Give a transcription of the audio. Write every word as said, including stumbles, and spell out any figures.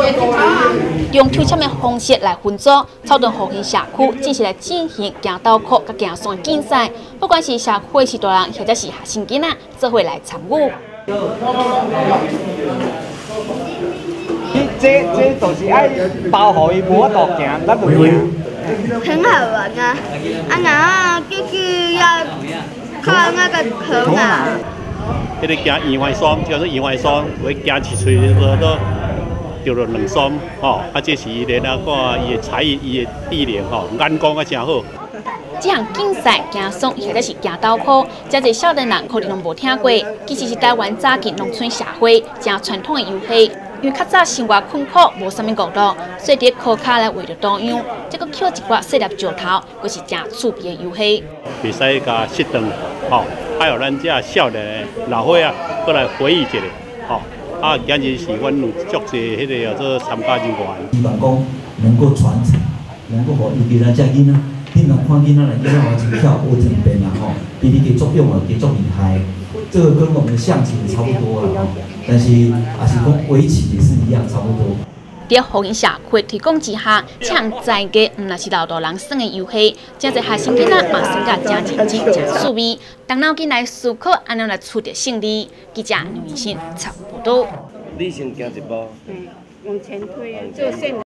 用抽签的方式来分组，草屯福兴社区正式来进行行道课甲行山竞赛，不管是社区的士大人或者是学生囡仔，做伙来参与。 这这就是爱包好伊无法度行，咱就行。 很好玩啊！啊，然后就是要靠那个河马。 迄个行圆环山，叫做圆环山，会行一喙都都着了两山，吼，啊，这是伊的那个伊的才艺，伊的技能吼，眼光啊真好。 这项竞赛行松或者是行道课，真侪少年人可能拢无听过，其实是台湾早期农村社会真传统的游戏。因为较早生活困苦，无啥物娱乐，所以伫课卡来画着多样，这个捡一寡细粒石头，佫是真趣味的游戏。 袂使甲熄灯，吼，还有咱这少年的老伙仔，过来回忆一下，吼。啊，今日是阮有足侪迄个叫做参加人员。 希望讲能够传承，能够互尤其咱遮囡仔，平常看囡仔来囡仔玩一跳舞这边啊吼，比你给作用啊，给作厉害。这个跟我们的象棋也差不多了，但是也是讲围棋也是一样，差不多。 在福音社区推广之下，这项在地毋若是老大人耍的游戏，真侪学生囡仔嘛生甲真认真、真趣味，动脑筋来思考，安怎来取得胜利。记者刘云欣采报道。 你先行一步。 嗯，往前推，做线。